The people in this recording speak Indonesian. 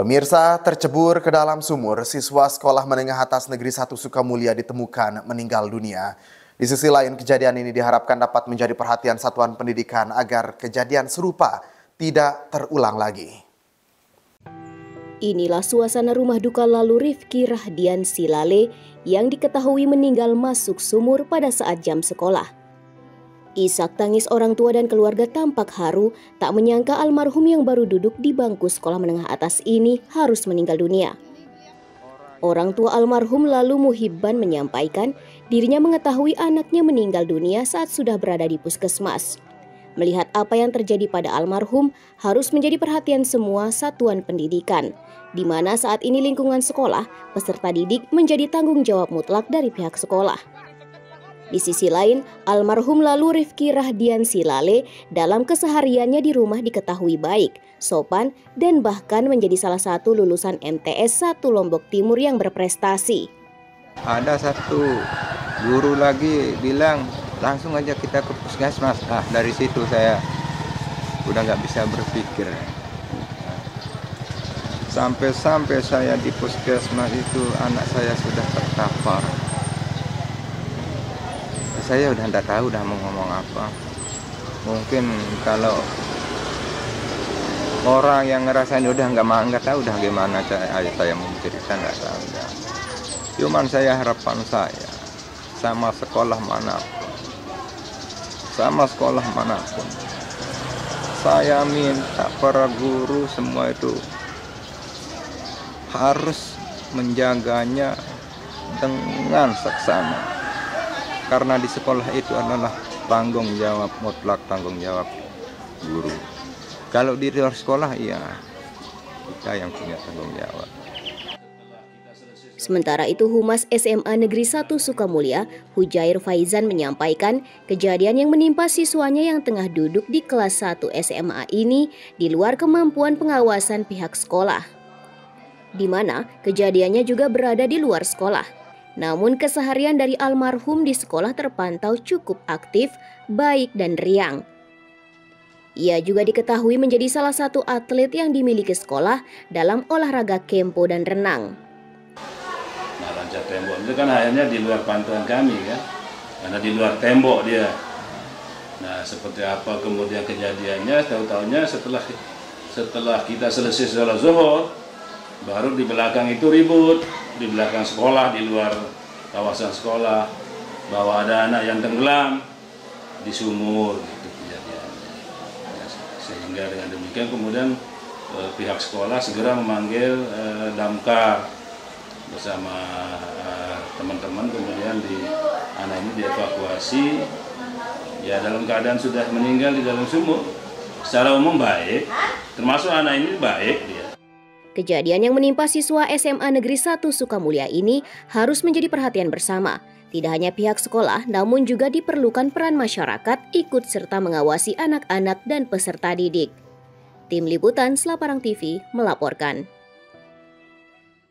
Pemirsa, tercebur ke dalam sumur, siswa sekolah menengah atas Negeri 1 Sukamulya ditemukan meninggal dunia. Di sisi lain, kejadian ini diharapkan dapat menjadi perhatian satuan pendidikan agar kejadian serupa tidak terulang lagi. Inilah suasana rumah duka lalu Rifki Rahdian Silale yang diketahui meninggal masuk sumur pada saat jam sekolah. Isak tangis orang tua dan keluarga tampak haru, tak menyangka almarhum yang baru duduk di bangku sekolah menengah atas ini harus meninggal dunia. Orang tua almarhum lalu Muhibban menyampaikan dirinya mengetahui anaknya meninggal dunia saat sudah berada di puskesmas. Melihat apa yang terjadi pada almarhum harus menjadi perhatian semua satuan pendidikan, di mana saat ini lingkungan sekolah, peserta didik menjadi tanggung jawab mutlak dari pihak sekolah. Di sisi lain, almarhum lalu Rifki Rahdian Silale dalam kesehariannya di rumah diketahui baik, sopan, dan bahkan menjadi salah satu lulusan MTS 1 Lombok Timur yang berprestasi. Ada satu guru lagi bilang, langsung aja kita ke puskesmas. Dari situ saya udah nggak bisa berpikir. Sampai saya di puskesmas itu anak saya sudah terkapar. Saya udah nggak tahu udah mau ngomong apa. Mungkin kalau orang yang ngerasain udah nggak tahu udah gimana saya mau cerita, nggak tahu. Cuman saya harapan saya sama sekolah manapun, saya minta para guru semua itu harus menjaganya dengan seksama. Karena di sekolah itu adalah tanggung jawab mutlak, tanggung jawab guru. Kalau di luar sekolah, ya kita yang punya tanggung jawab. Sementara itu Humas SMA Negeri 1 Sukamulya, Hujair Faizan menyampaikan kejadian yang menimpa siswanya yang tengah duduk di kelas 1 SMA ini di luar kemampuan pengawasan pihak sekolah. Di mana kejadiannya juga berada di luar sekolah. Namun keseharian dari almarhum di sekolah terpantau cukup aktif, baik dan riang. Ia juga diketahui menjadi salah satu atlet yang dimiliki sekolah dalam olahraga kempo dan renang. Nah, loncat tembok itu kan akhirnya di luar pantauan kami kan, karena di luar tembok dia. Nah, seperti apa kemudian kejadiannya, tahu-tahunya setelah kita selesai sholat zuhur, baru di belakang itu ribut, di belakang sekolah, di luar kawasan sekolah, bahwa ada anak yang tenggelam di sumur gitu kejadiannya. Ya, sehingga dengan demikian kemudian pihak sekolah segera memanggil damkar bersama teman-teman, kemudian anak ini dievakuasi, ya dalam keadaan sudah meninggal di dalam sumur. Secara umum baik, termasuk anak ini baik dia. Kejadian yang menimpa siswa SMA Negeri 1 Sukamulya ini harus menjadi perhatian bersama. Tidak hanya pihak sekolah, namun juga diperlukan peran masyarakat ikut serta mengawasi anak-anak dan peserta didik. Tim Liputan Selaparang TV melaporkan.